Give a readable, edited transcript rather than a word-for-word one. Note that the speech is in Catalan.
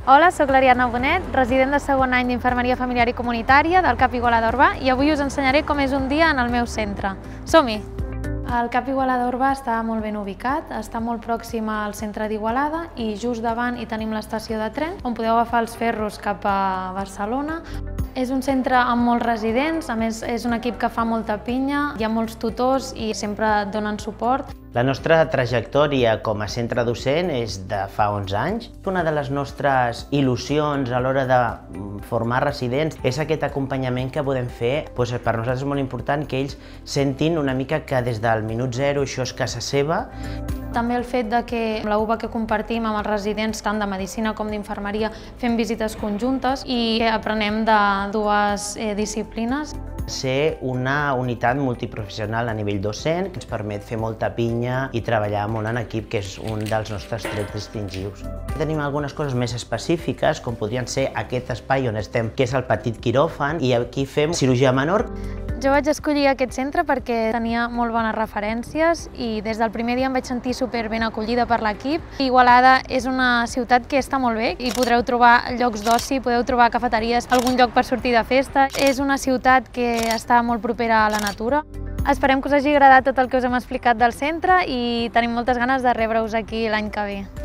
Hola, soc l'Ariadna Bonet, resident de segon any d'Infermeria Familiar i Comunitària del CAP Igualada Urbà i avui us ensenyaré com és un dia en el meu centre. Som-hi! El CAP Igualada Urbà està molt ben ubicat, està molt pròxim al centre d'Igualada i just davant hi tenim l'estació de tren on podeu agafar els ferros cap a Barcelona. És un centre amb molts residents, a més és un equip que fa molta pinya, hi ha molts tutors i sempre et donen suport. La nostra trajectòria com a centre docent és de fa 11 anys. Una de les nostres il·lusions a l'hora de formar residents és aquest acompanyament que podem fer. Per nosaltres és molt important que ells sentin una mica que des del minut zero això és casa seva. També el fet que la UBA que compartim amb els residents tant de medicina com d'infermeria fem visites conjuntes i aprenem de dues disciplines. Ser una unitat multiprofessional a nivell docent que ens permet fer molta pinya i treballar molt en equip, que és un dels nostres trets distintius. Tenim algunes coses més específiques, com podrien ser aquest espai on estem, que és el petit quiròfan, i aquí fem cirurgia menor. Jo vaig escollir aquest centre perquè tenia molt bones referències i des del primer dia em vaig sentir super ben acollida per l'equip. Igualada és una ciutat que està molt bé i podreu trobar llocs d'oci, podeu trobar cafeteries, algun lloc per sortir de festa. És una ciutat que està molt propera a la natura. Esperem que us hagi agradat tot el que us hem explicat del centre i tenim moltes ganes de rebre-us aquí l'any que ve.